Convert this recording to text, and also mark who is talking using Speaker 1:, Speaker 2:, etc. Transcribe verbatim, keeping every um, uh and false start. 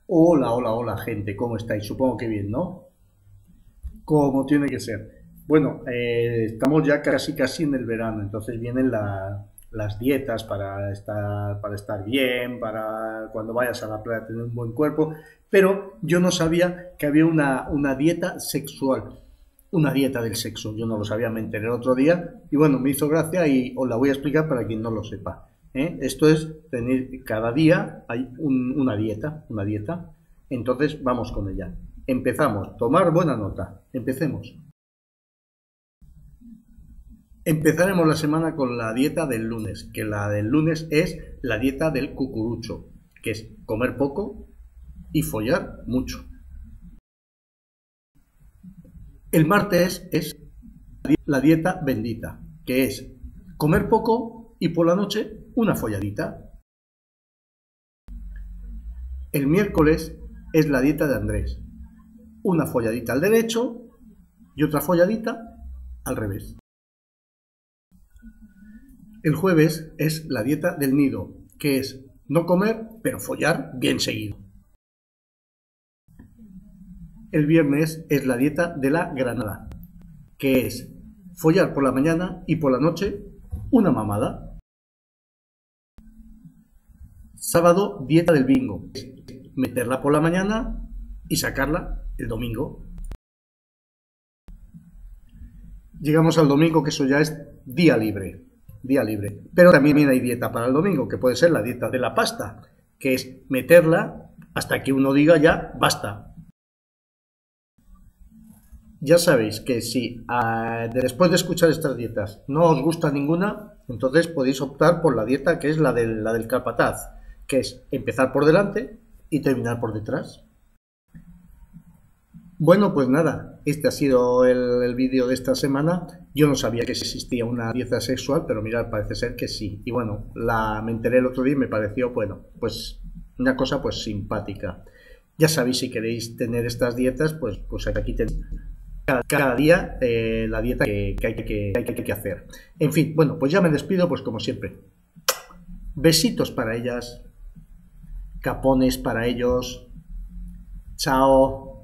Speaker 1: Hola, hola, hola, gente, ¿cómo estáis? Supongo que bien, ¿no? Como tiene que ser. Bueno, eh, estamos ya casi casi en el verano, entonces vienen la- las dietas para estar, para estar bien, para cuando vayas a la playa tener un buen cuerpo, pero yo no sabía que había una, una dieta sexual, una dieta del sexo, yo no lo sabía, me enteré el otro día y bueno, me hizo gracia y os la voy a explicar para quien no lo sepa. ¿eh? Esto es tener, cada día hay un- una dieta, una dieta, entonces vamos con ella. Empezamos, tomar buena nota, empecemos. Empezaremos la semana con la dieta del lunes, que la del lunes es la dieta del cucurucho, que es comer poco y follar mucho. El martes es la dieta bendita, que es comer poco y por la noche una folladita. El miércoles es la dieta de Andrés, una folladita al derecho y otra folladita al revés. El jueves es la dieta del nido, que es no comer, pero follar bien seguido. El viernes es la dieta de la granada, que es follar por la mañana y por la noche una mamada. Sábado, dieta del bingo, meterla por la mañana y sacarla el domingo. Llegamos al domingo, que eso ya es día libre, día libre. Pero también hay dieta para el domingo, que puede ser la dieta de la pasta, que es meterla hasta que uno diga ya basta. Ya sabéis que si uh, después de escuchar estas dietas no os gusta ninguna, entonces podéis optar por la dieta que es la del, la del capataz, que es empezar por delante y terminar por detrás. Bueno, pues nada, este ha sido el, el vídeo de esta semana. Yo no sabía que existía una dieta sexual, pero mirad, parece ser que sí. Y bueno, la, me enteré el otro día y me pareció, bueno, pues una cosa pues simpática. Ya sabéis, si queréis tener estas dietas, pues, pues aquí tenéis cada, cada día eh, la dieta que, que, hay que, que hay que hacer. En fin, bueno, pues ya me despido, pues como siempre. Besitos para ellas, capones para ellos. Chao.